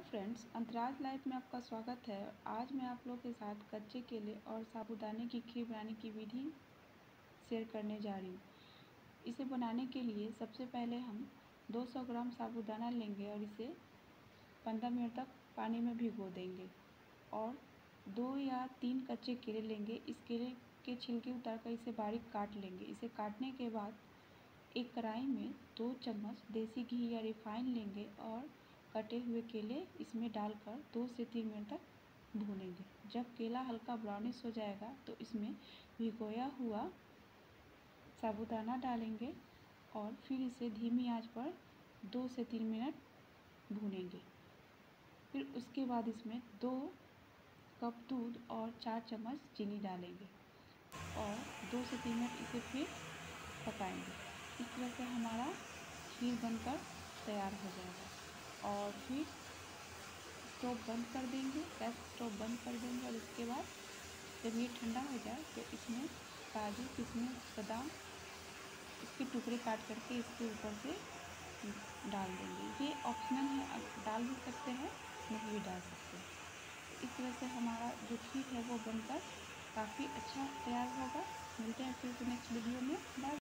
Friends, अंतराज life में आपका स्वागत है। आज मैं आप लोगों के साथ कच्चे केले और साबूदाने की खीर बनाने की विधि शेयर करने जा रही हूँ। इसे बनाने के लिए सबसे पहले हम 200 ग्राम साबूदाना लेंगे और इसे 15 मिनट तक पानी में भिगो देंगे। और 2 या 3 कच्चे केले लेंगे। इस केले के छिलके उतार कर इसे बारीक काट लेंगे। इसे काटने के बाद एक कढ़ाई में 2 चम्मच देसी घी या रिफाइन लेंगे और कटे हुए केले इसमें डालकर 2 से 3 मिनट तक भूनेंगे। जब केला हल्का ब्राउनिश हो जाएगा तो इसमें भिगोया हुआ साबूदाना डालेंगे और फिर इसे धीमी आंच पर 2 से 3 मिनट भूनेंगे। फिर उसके बाद इसमें 2 कप दूध और 4 चम्मच चीनी डालेंगे और 2 से 3 मिनट इसे फिर पकाएंगे। इस तरह से हमारा खीर बनकर तैयार हो जाएगा। और फिर स्टोव बंद कर देंगे, गैस स्टोव बंद कर देंगे और इसके बाद जब ये ठंडा हो जाए तो इसमें काजू, किशमिश, बादाम इसके टुकड़े काट करके इसके ऊपर से डाल देंगे। ये ऑप्शनल है, आप डाल भी सकते हैं, नहीं भी डाल सकते हैं। इस तरह से हमारा जो खीर है वो बनकर काफ़ी अच्छा तैयार होगा। मिलते हैं फिर से नेक्स्ट वीडियो में। बाय।